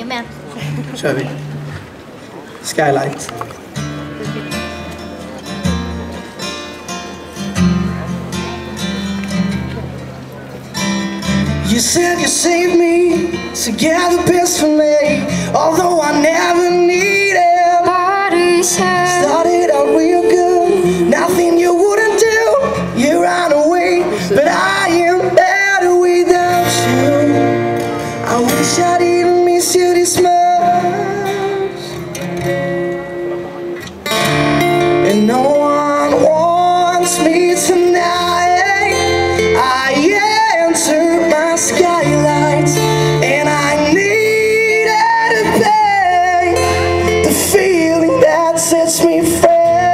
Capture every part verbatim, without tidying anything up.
Jajamän. Kör vi. Skylight. You said you saved me, so get the best for me, although I never needed. Started out real good, nothing you wouldn't do, you ran away, but I am better without you. I wish I didn't miss you this much, and no one wants me tonight. I entered my skylight, and I needed to pay the feeling that sets me free.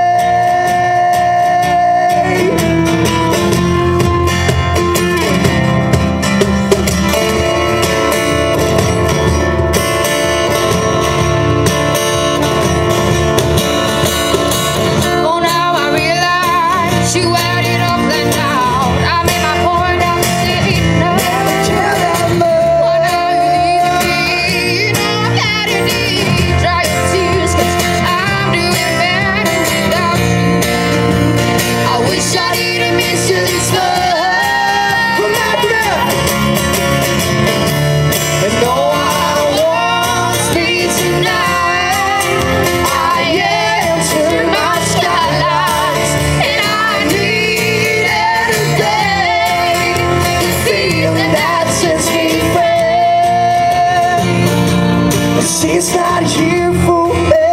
Oh, now I realize you added up that down. I made my point, I'm saying no. Oh, now you need me, you know I've had it deep. Dry your tears, 'cause I'm doing better without you. I wish I didn't miss you this much. And no one Wants me tonight. I entered my skylight, and I needed a day to feel that sets me free. she's not here for me.